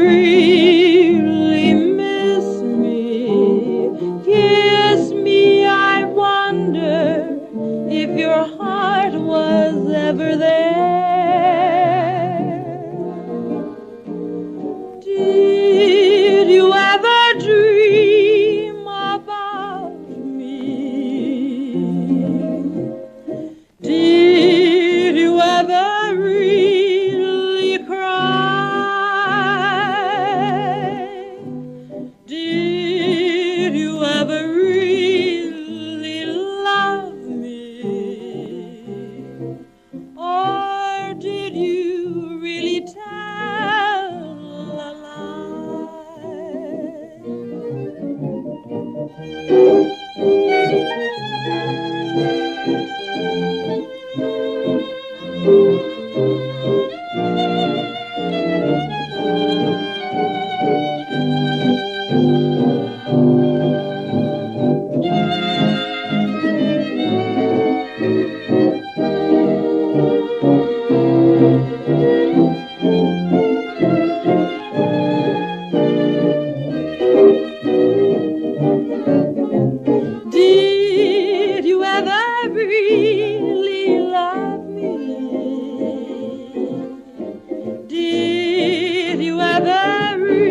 really miss me? Kiss me, I wonder if your heart was ever there. Did you ever dream about me? Did you ever really cry? Did you ever really love me? Or did you really tell a Did you ever really love me? Did you ever really